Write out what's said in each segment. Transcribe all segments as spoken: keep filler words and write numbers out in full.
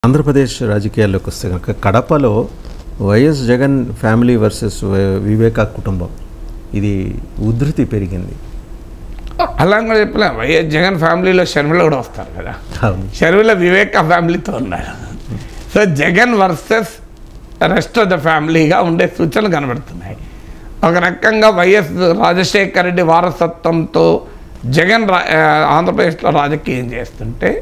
ఆంధ్రప్రదేశ్ రాజకీయాల్లోకి వస్తే కనుక కడపలో YS Jagan family versus Viveka కుటుంబం ఇది ఉధృతి పెరిగింది. అలా కూడా చెప్పలే, వైఎస్ జగన్ ఫ్యామిలీలో షర్మిల కూడా వస్తారు కదా, షర్మిల వివేకా ఫ్యామిలీతో ఉన్నారు. So Jagan versus rest of the ఫ్యామిలీగా ఉండే సూచనలు కనబడుతున్నాయి. ఒక రకంగా వైఎస్ రాజశేఖర రెడ్డి వారసత్వంతో జగన్ ఆంధ్రప్రదేశ్లో రాజకీయం చేస్తుంటే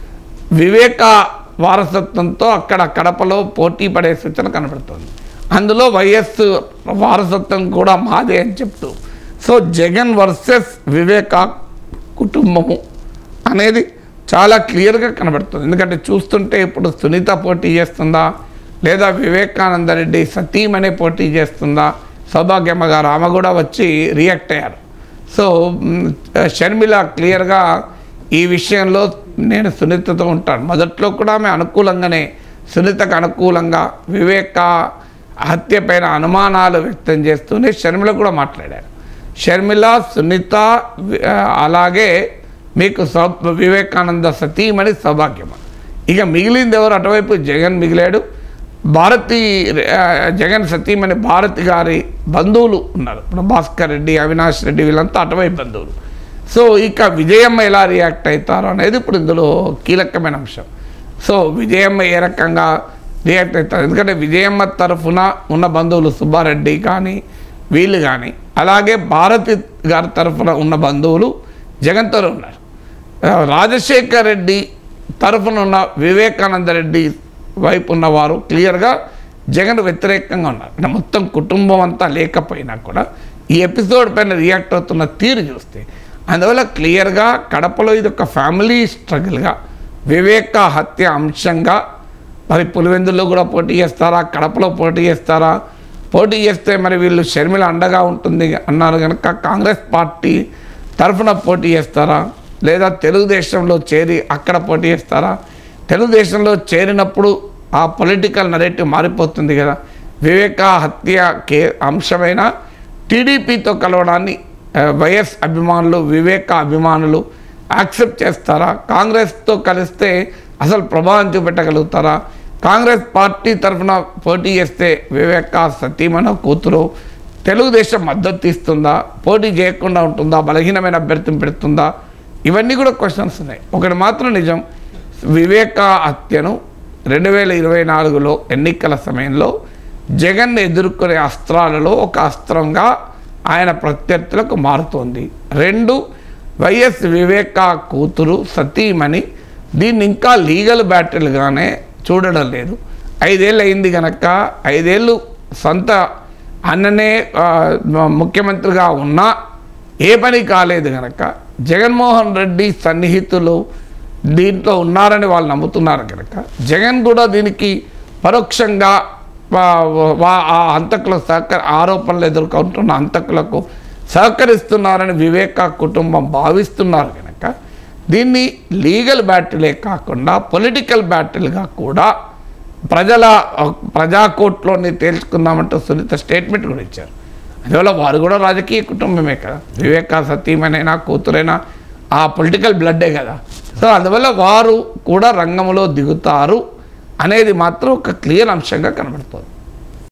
వివేకా వారసత్వంతో అక్కడ కడపలో పోటీ పడే సూచన కనబడుతుంది. అందులో వైఎస్ వారసత్వం కూడా మాదే అని చెప్తూ, సో జగన్ వర్సెస్ వివేకా కుటుంబము అనేది చాలా క్లియర్గా కనబడుతుంది. ఎందుకంటే చూస్తుంటే ఇప్పుడు సునీత పోటీ చేస్తుందా లేదా వివేకానంద రెడ్డి సతీమణి పోటీ చేస్తుందా, సౌభాగ్యమ్మ గారు ఆమె కూడా వచ్చి రియాక్ట్ అయ్యారు. సో షర్మిల క్లియర్గా ఈ విషయంలో నేను సునీతతో ఉంటాను, మొదట్లో కూడా ఆమె అనుకూలంగానే సునీతకు అనుకూలంగా వివేక హత్య పైన అనుమానాలు వ్యక్తం చేస్తూనే షర్మిల కూడా మాట్లాడారు. షర్మిల, సునీత, అలాగే మీకు సౌ వివేకానంద సతీమణి సౌభాగ్యమ్మ, ఇక మిగిలింది ఎవరు? అటువైపు జగన్ మిగిలాడు, భారతి జగన్ సతీమణి భారతి గారి బంధువులు ఉన్నారు. ఇప్పుడు భాస్కర్ రెడ్డి, అవినాష్ రెడ్డి వీళ్ళంతా అటువైపు బంధువులు. సో ఇక విజయమ్మ ఎలా రియాక్ట్ అవుతారో అనేది ఇప్పుడు ఇందులో కీలకమైన అంశం. సో విజయమ్మ ఏ రకంగా రియాక్ట్ అవుతారు, ఎందుకంటే విజయమ్మ తరఫున ఉన్న బంధువులు సుబ్బారెడ్డి కానీ వీళ్ళు కానీ, అలాగే భారతి గారి తరఫున ఉన్న బంధువులు జగన్తో ఉన్నారు. రాజశేఖర్ రెడ్డి తరఫున ఉన్న వివేకానంద రెడ్డి వైపు ఉన్నవారు క్లియర్గా జగన్ వ్యతిరేకంగా ఉన్నారు. అంటే మొత్తం కుటుంబం అంతా లేకపోయినా కూడా ఈ ఎపిసోడ్ పైన రియాక్ట్ అవుతున్న తీరు చూస్తే అందువల్ల క్లియర్గా కడపలో ఇది ఒక ఫ్యామిలీ స్ట్రగుల్గా, వివేక హత్య అంశంగా, మరి పులివెందుల్లో కూడా పోటీ చేస్తారా, కడపలో పోటీ చేస్తారా, పోటీ చేస్తే మరి వీళ్ళు షర్మిల అండగా ఉంటుంది అన్నారు కనుక కాంగ్రెస్ పార్టీ తరఫున పోటీ చేస్తారా, లేదా తెలుగుదేశంలో చేరి అక్కడ పోటీ చేస్తారా? తెలుగుదేశంలో చేరినప్పుడు ఆ పొలిటికల్ నరేటివ్ మారిపోతుంది కదా. వివేక హత్య కే అంశమైన టీడీపీతో కలవడాన్ని వైఎస్ అభిమానులు, వివేక అభిమానులు యాక్సెప్ట్ చేస్తారా? కాంగ్రెస్తో కలిస్తే అసలు ప్రభావం చూపెట్టగలుగుతారా? కాంగ్రెస్ పార్టీ తరఫున పోటీ చేస్తే వివేక సతీమణి కూతురు తెలుగుదేశం మద్దతు ఇస్తుందా, పోటీ చేయకుండా ఉంటుందా, బలహీనమైన అభ్యర్థిని పెడుతుందా? ఇవన్నీ కూడా క్వశ్చన్స్ ఉన్నాయి. ఒకటి మాత్రం నిజం, వివేక హత్యను రెండు వేల ఇరవై నాలుగులో ఎన్నికల సమయంలో జగన్ ఎదుర్కొనే అస్త్రాలలో ఒక అస్త్రంగా ఆయన ప్రత్యర్థులకు మారుతోంది. రెండు, వైఎస్ వివేక కూతురు సతీమణి దీన్ని ఇంకా లీగల్ బ్యాటిల్గానే చూడడం లేదు. ఐదేళ్ళు అయింది కనుక, ఐదేళ్ళు సొంత అన్ననే ముఖ్యమంత్రిగా ఉన్నా ఏ పని కాలేదు కనుక జగన్మోహన్ రెడ్డి సన్నిహితులు దీంట్లో ఉన్నారని వాళ్ళు నమ్ముతున్నారు కనుక జగన్ కూడా దీనికి పరోక్షంగా ఆ హంతకుల సహకర ఆరోపణలు ఎదుర్కొంటున్న హంతకులకు సహకరిస్తున్నారని వివేక కుటుంబం భావిస్తున్నారు కనుక దీన్ని లీగల్ బ్యాటిలే కాకుండా పొలిటికల్ బ్యాటిల్గా కూడా ప్రజల ప్రజాకోర్టులోని తేల్చుకుందామంటూ సునీత స్టేట్మెంట్ కూడా ఇచ్చారు. అందువల్ల వారు కూడా రాజకీయ కుటుంబమే కదా, వివేక సతీమణైనా కూతురైనా ఆ పొలిటికల్ బ్లడ్డే కదా. సో అందువల్ల వారు కూడా రంగంలో దిగుతారు అనేది మాత్రం ఒక క్లియర్ అంశంగా కనబడుతుంది.